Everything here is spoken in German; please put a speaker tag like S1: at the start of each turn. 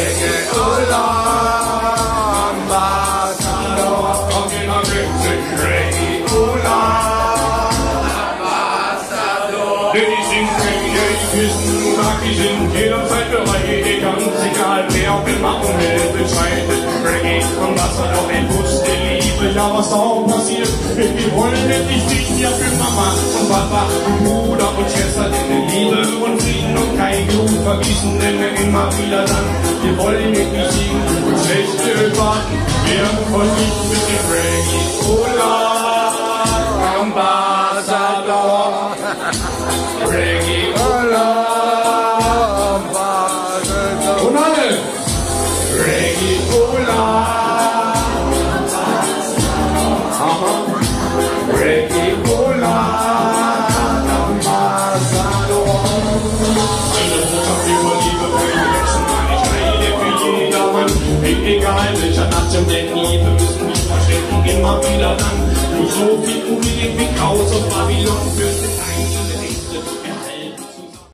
S1: Die sind jederzeit bereit, ganz egal wer auch immer um Hilfe schreit. Reggae und Wasser, doch ein Bus der Liebe, ja was auch passiert. Wir wollen endlich singen, ja für Mama und Papa und Bruder und Schwester, denn Liebe und Frieden und kein Blut vergießen, denn wir immer wieder dann. Wir wollen endlich singen und schlechte Warten werden von ihm mit dem Reggae. Hola, Ambassador, Reggae, hola. Egal welcher Nation der Liebe müssen wir verstecken immer wieder dann. Nur so viel Urin wie Chaos aus Babylon führt